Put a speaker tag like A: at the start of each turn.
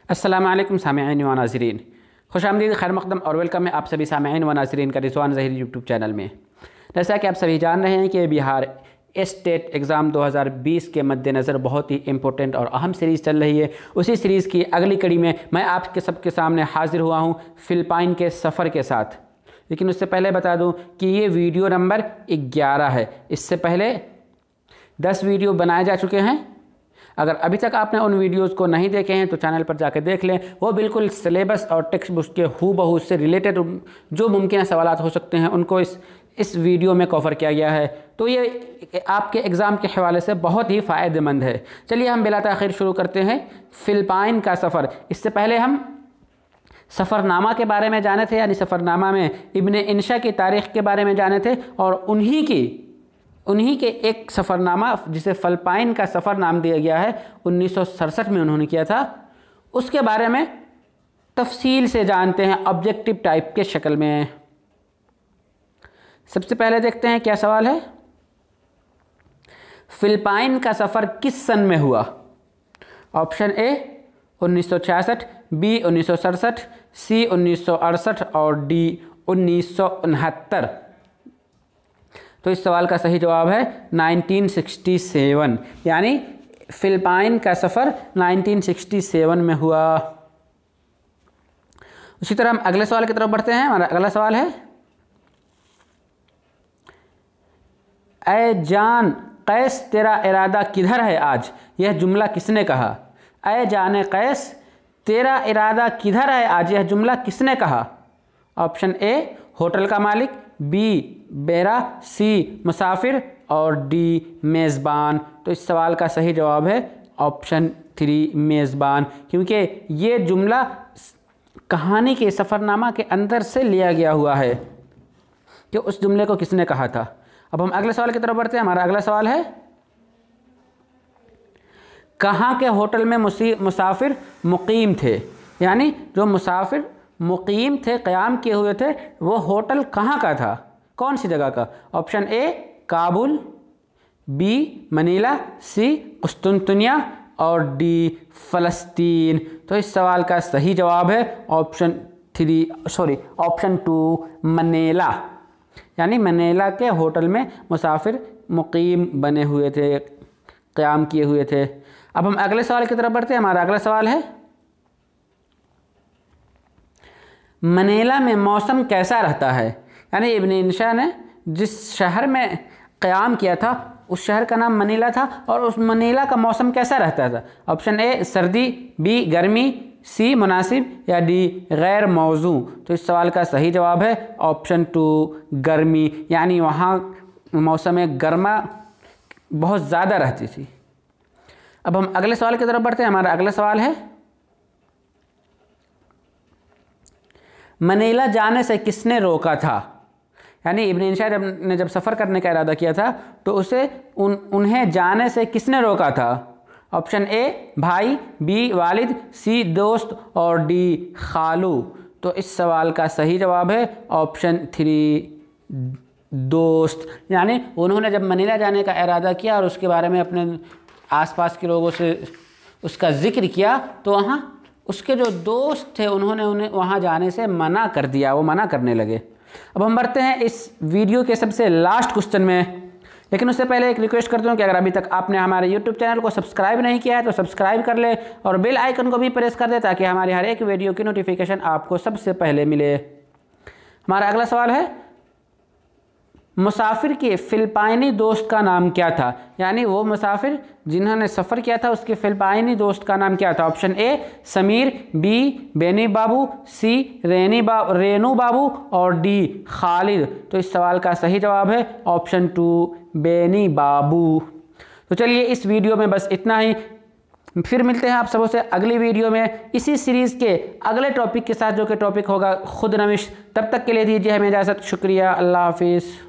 A: अस्सलाम वालेकुम सामिईन व नाज़रीन, खुशामदीद, खैर मक़दम और वेलकम है आप सभी सामिईन व नाज़रीन का रिज़वान ज़हीर यूट्यूब चैनल में। जैसा कि आप सभी जान रहे हैं कि बिहार स्टेट एग्ज़ाम 2020 के मद्देनज़र बहुत ही इम्पोर्टेंट और अहम सीरीज़ चल रही है। उसी सीरीज़ की अगली कड़ी में मैं आपके सबके सामने हाज़िर हुआ हूँ फिलिपाइन के सफ़र के साथ। लेकिन उससे पहले बता दूँ कि ये वीडियो नंबर 11 है। इससे पहले 10 वीडियो बनाए जा चुके हैं। अगर अभी तक आपने उन वीडियोस को नहीं देखे हैं तो चैनल पर जाकर देख लें। वो बिल्कुल सिलेबस और टेक्स्ट बुक के हूबहू से रिलेटेड जो मुमकिन सवालात हो सकते हैं उनको इस वीडियो में कवर किया गया है। तो ये आपके एग्ज़ाम के हवाले से बहुत ही फ़ायदेमंद है। चलिए हम बिला ताख़ीर शुरू करते हैं फिलिपाइन का सफ़र। इससे पहले हम सफ़रनामा के बारे में जाने थे, यानी सफ़रनामा में इब्ने इंशा की तारीख़ के बारे में जाने थे और उन्हीं के एक सफ़रनामा जिसे फिलिपाइन का सफ़र नाम दिया गया है 1967 में उन्होंने किया था, उसके बारे में तफसील से जानते हैं ऑब्जेक्टिव टाइप के शक्ल में। सबसे पहले देखते हैं क्या सवाल है। फिलिपाइन का सफ़र किस सन में हुआ? ऑप्शन ए 1966, बी 1967, सी 1968 और डी 1969। तो इस सवाल का सही जवाब है 1967, यानी फिलिपाइन का सफ़र 1967 में हुआ। उसी तरह हम अगले सवाल की तरफ बढ़ते हैं। हमारा अगला सवाल है, ऐ जान कैस तेरा इरादा किधर है आज? यह जुमला किसने कहा? ऐ जान कैस तेरा इरादा किधर है आज? यह जुमला किसने कहा? ऑप्शन ए होटल का मालिक, बी बेरा, सी मुसाफिर और डी मेज़बान। तो इस सवाल का सही जवाब है ऑप्शन 3 मेज़बान, क्योंकि ये जुमला कहानी के सफ़रनामा के अंदर से लिया गया हुआ है कि उस जुमले को किसने कहा था। अब हम अगले सवाल की तरफ बढ़ते हैं। हमारा अगला सवाल है, कहाँ के होटल में मुसाफिर मुकीम थे? यानी जो मुसाफिर मुकीम थे, क़याम किए हुए थे, वो होटल कहाँ का था, कौन सी जगह का? Option A Kabul, B Manila, C कुस्तुनतुनिया और डी फ़लस्तीन। तो इस सवाल का सही जवाब है ऑप्शन 2 मनीला, यानी मनीला के होटल में मुसाफिर मुकीम बने हुए थे, क़याम किए हुए थे। अब हम अगले सवाल की तरफ बढ़ते हैं। हमारा अगला सवाल है, मनीला में मौसम कैसा रहता है? यानी इब्ने इंशा ने जिस शहर में क़याम किया था उस शहर का नाम मनीला था और उस मनीला का मौसम कैसा रहता था? ऑप्शन ए सर्दी, बी गर्मी, सी मुनासिब या डी गैर मौजू। तो इस सवाल का सही जवाब है ऑप्शन 2 गर्मी, यानी वहाँ मौसम गर्मा बहुत ज़्यादा रहती थी। अब हम अगले सवाल की तरफ बढ़ते हैं। हमारा अगला सवाल है, मनीला जाने से किसने रोका था? यानी इब्ने इंशा ने जब सफ़र करने का इरादा किया था तो उसे उन्हें जाने से किसने रोका था? ऑप्शन ए भाई, बी वालिद, सी दोस्त और डी खालू। तो इस सवाल का सही जवाब है ऑप्शन 3 दोस्त, यानी उन्होंने जब मनीला जाने का इरादा किया और उसके बारे में अपने आसपास के लोगों से उसका ज़िक्र किया तो वहाँ उसके जो दोस्त थे उन्होंने उन्हें वहाँ जाने से मना कर दिया, वो मना करने लगे। अब हम बढ़ते हैं इस वीडियो के सबसे लास्ट क्वेश्चन में। लेकिन उससे पहले एक रिक्वेस्ट करता हूँ कि अगर अभी तक आपने हमारे यूट्यूब चैनल को सब्सक्राइब नहीं किया है तो सब्सक्राइब कर ले और बेल आइकन को भी प्रेस कर दे ताकि हमारी हर एक वीडियो की नोटिफिकेशन आपको सबसे पहले मिले। हमारा अगला सवाल है, मुसाफिर के फिलिपाइनी दोस्त का नाम क्या था? यानी वो मुसाफिर जिन्होंने सफ़र किया था उसके फिलिपाइनी दोस्त का नाम क्या था? Option A Sameer, B Beni Babu, C Renu Babu और डी खालिद। तो इस सवाल का सही जवाब है ऑप्शन 2 बेनी बाबू। तो चलिए इस वीडियो में बस इतना ही। फिर मिलते हैं आप सबों से अगली वीडियो में इसी सीरीज़ के अगले टॉपिक के साथ, जो कि टॉपिक होगा खुद नविश। तब तक के लिए दीजिए हमें इजाज़त। शुक्रिया, अल्लाह हाफिज़।